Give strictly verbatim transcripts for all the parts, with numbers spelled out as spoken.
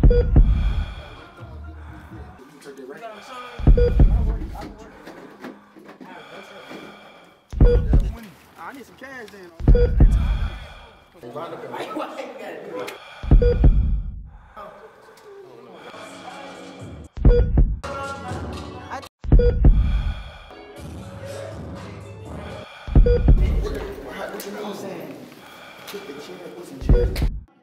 I need some cash then. What you mean saying? Kick the chair, put some chairs.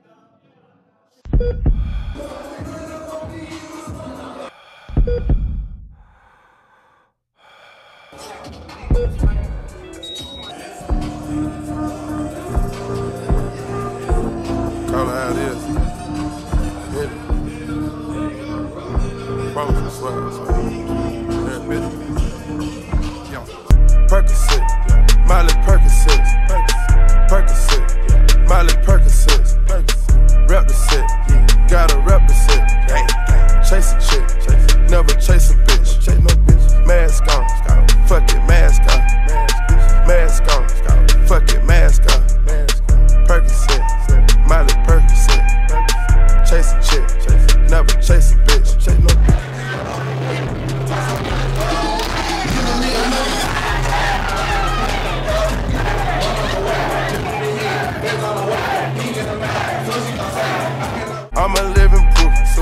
Call it how it is. Hit it. Promise you swag, swag. Yeah, bitch. Percocet, Miley Percocet, Percocet, Miley Percocet, rep the set, gotta rep the set, chase a chick, never chase a bitch, mask on, fuck it, mask on, mask on, fuck it, mask on, Percocet, Miley Percocet, chase a chick, never chase a bitch, chase no bitch. I'm a living proof, so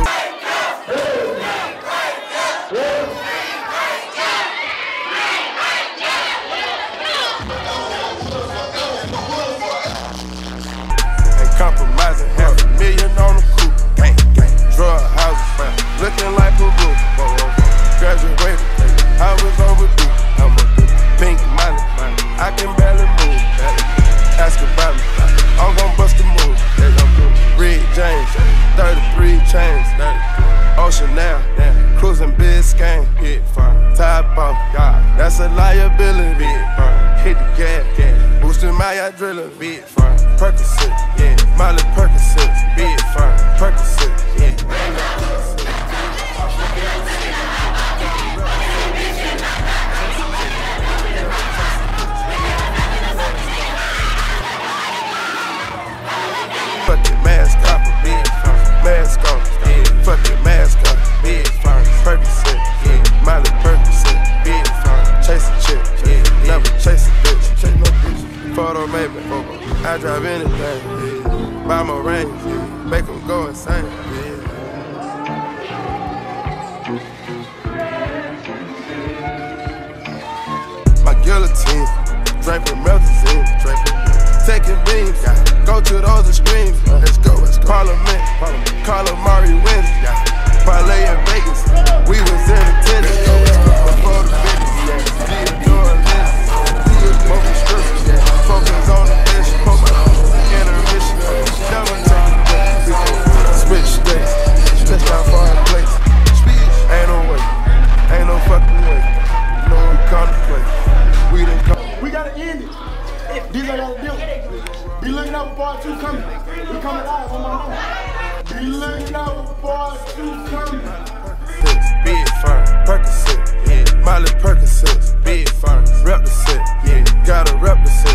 ain't compromising, half a million on the coupe, gang, gang, drug houses, looking like Peru, graduated, I was overdue, I'm a pink money, I can barely move, ask about me, I'm gon' bust the move, Red James, thirty-three chains, Ocean now, cruising Biscayne, top off, that's a liability, hit the gas, boosting my adrenaline, Percocet, yeah, Miley Percocet, big firm, Percocet, yeah. Fuck it, mask off, big firm, mask on, yeah, fuck it, mask off, big firm, Percocet, yeah, Miley Percocet, big firm, chase a chick, yeah, never chase a bitch, chase no bitch, photo maybe, I drive anything, yeah, buy my range, yeah, make them go insane, yeah. My guillotine, draping melazine, draping, taking beams, yeah. Go to those extremes, uh, let's go, let's go. Parliament, Parliament. Calamari wins, yeah. Parlay in Vegas, we was in attendance, yeah. Before the business, yeah. Theodore Lenz, smoking strips, yeah. Focus on the mission, intermission, never take a break. Switch states, stretch out for our place. Ain't no way, ain't no fucking way. No one contemplate, we didn't come. We gotta end it. These are gotta do. Be looking out for part two coming. We coming live on my phone. Be looking out for part two coming. Big firm, Percocet, yeah, Miley Percocet, big firm, rep the set, yeah, gotta rep the set.